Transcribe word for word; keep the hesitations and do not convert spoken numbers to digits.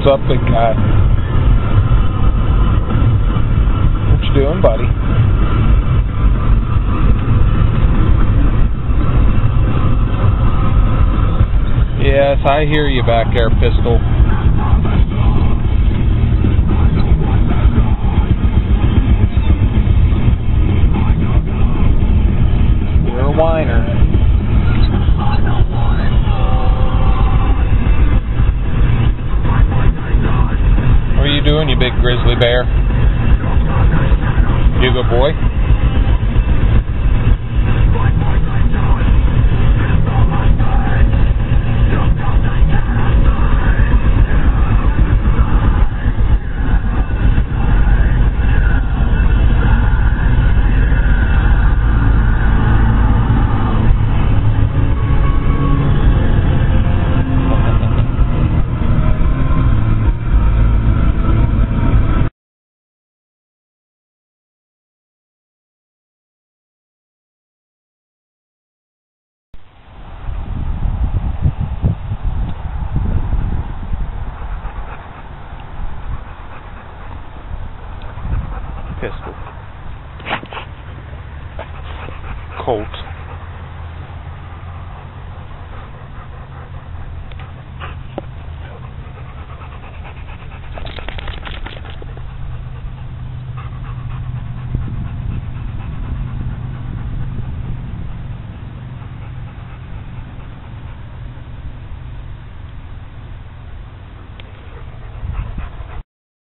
What's up, big guy? What you doing, buddy? Yes, I hear you back there, Pistol. You're a whiner. What are you doing, you big grizzly bear? You a good boy? Pistol. Colt.